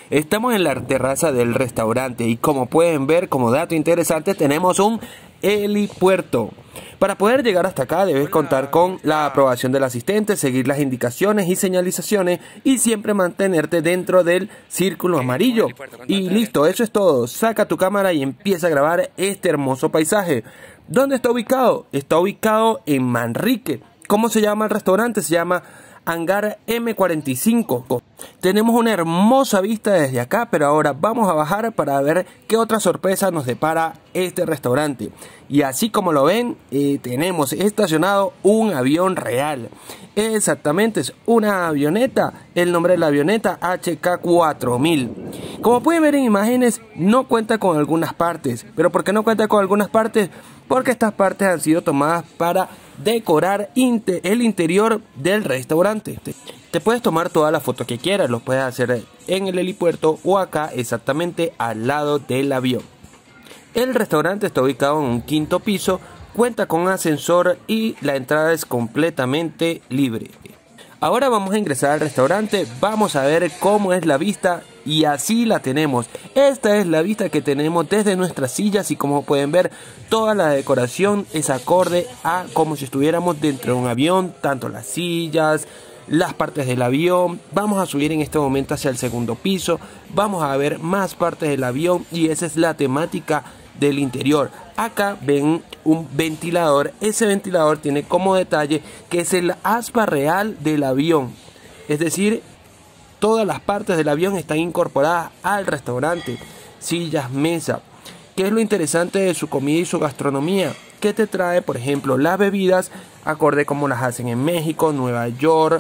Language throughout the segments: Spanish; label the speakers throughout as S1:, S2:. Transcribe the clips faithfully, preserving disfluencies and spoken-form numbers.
S1: Estamos en la terraza del restaurante y como pueden ver, como dato interesante, tenemos un helipuerto. Para poder llegar hasta acá debes contar con la aprobación del asistente, seguir las indicaciones y señalizaciones y siempre mantenerte dentro del círculo amarillo. Y listo, eso es todo. Saca tu cámara y empieza a grabar este hermoso paisaje. ¿Dónde está ubicado? Está ubicado en Manrique. ¿Cómo se llama el restaurante? Se llama Hangar eme cuarenta y cinco. Tenemos una hermosa vista desde acá, pero ahora vamos a bajar para ver qué otra sorpresa nos depara este restaurante. Y así como lo ven, eh, tenemos estacionado un avión real. Exactamente, es una avioneta. El nombre de la avioneta hache ka cuatro mil. Como pueden ver en imágenes, no cuenta con algunas partes. ¿Pero por qué no cuenta con algunas partes? Porque estas partes han sido tomadas para decorar el interior del restaurante. Te puedes tomar todas las fotos que quieras, lo puedes hacer en el helipuerto o acá exactamente al lado del avión. El restaurante está ubicado en un quinto piso, cuenta con ascensor y la entrada es completamente libre. Ahora vamos a ingresar al restaurante, vamos a ver cómo es la vista y así la tenemos. Esta es la vista que tenemos desde nuestras sillas y como pueden ver toda la decoración es acorde a como si estuviéramos dentro de un avión, tanto las sillas, las partes del avión. Vamos a subir en este momento hacia el segundo piso, vamos a ver más partes del avión y esa es la temática del interior. Acá ven un ventilador, ese ventilador tiene como detalle que es el aspa real del avión, es decir, todas las partes del avión están incorporadas al restaurante, sillas, mesa. ¿Qué es lo interesante de su comida y su gastronomía? Que te trae, por ejemplo, las bebidas acorde como las hacen en México, Nueva York,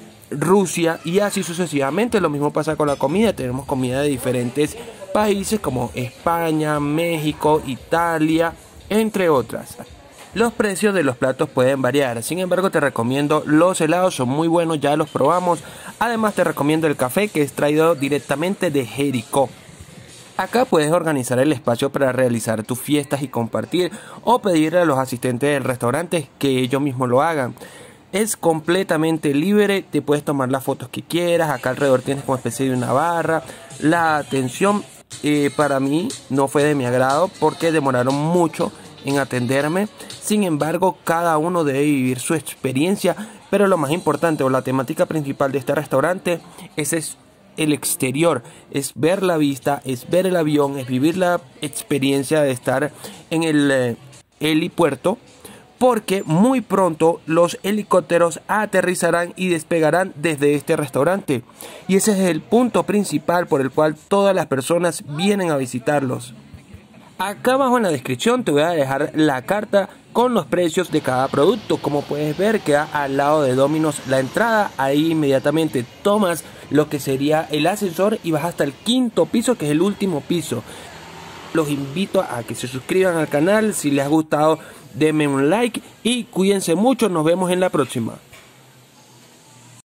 S1: Rusia y así sucesivamente. Lo mismo pasa con la comida, tenemos comida de diferentes países como España, México, Italia, entre otras. Los precios de los platos pueden variar, sin embargo te recomiendo los helados, son muy buenos, ya los probamos. Además te recomiendo el café que es traído directamente de Jericó. Acá puedes organizar el espacio para realizar tus fiestas y compartir o pedirle a los asistentes del restaurante que ellos mismos lo hagan. Es completamente libre, te puedes tomar las fotos que quieras, acá alrededor tienes como especie de una barra. La atención eh, para mí no fue de mi agrado porque demoraron mucho en atenderme. Sin embargo, cada uno debe vivir su experiencia, pero lo más importante o la temática principal de este restaurante es, es el exterior, es ver la vista, es ver el avión, es vivir la experiencia de estar en el eh, helipuerto, porque muy pronto los helicópteros aterrizarán y despegarán desde este restaurante y ese es el punto principal por el cual todas las personas vienen a visitarlos. Acá abajo en la descripción te voy a dejar la carta con los precios de cada producto. Como puedes ver, queda al lado de Domino's la entrada. Ahí inmediatamente tomas lo que sería el ascensor y vas hasta el quinto piso, que es el último piso. Los invito a que se suscriban al canal. Si les ha gustado, denme un like y cuídense mucho. Nos vemos en la próxima.